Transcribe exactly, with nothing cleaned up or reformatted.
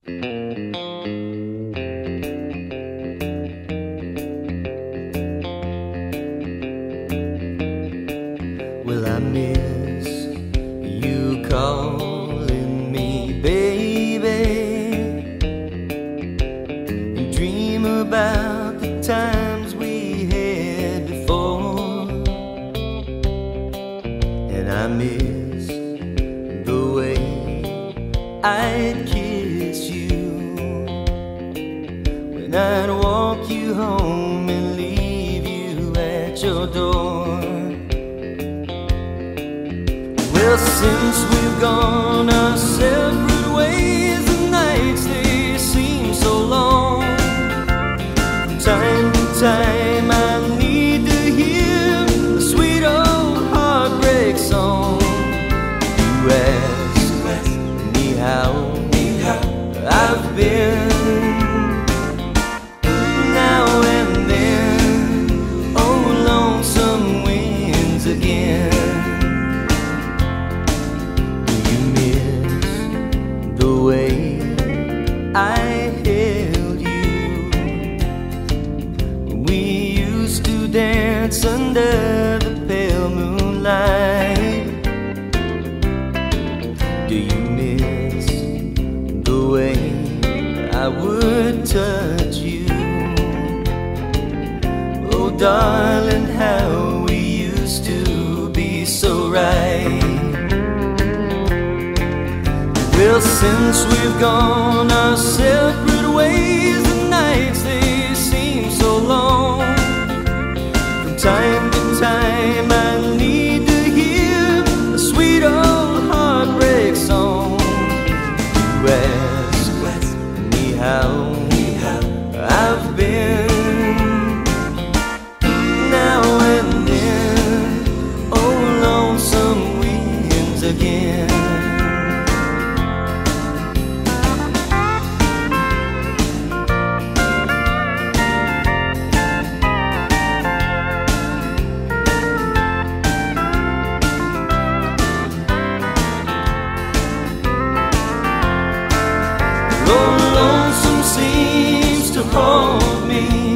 Well, I miss you calling me baby, and dream about the times we had before. And I miss the way I'd kiss you when I'd walk you home and leave you at your door. Well, since we've gone our separate ways, the nights they seem so long. From time to time I need to hear a sweet old heartbreak song. You ask me how I've been. Now and then, oh, lonesome winds again. I held you when we used to dance under the pale moonlight. Do you miss the way I would touch you? Oh, darling, how we used to be so right. Well, since we've gone our separate ways, the nights they seem so long. From time to time I need to hear a sweet old heartbreak song. You ask me how I've been. Now and then, oh, lonesome winds again. Oh, lonesome seems to hold me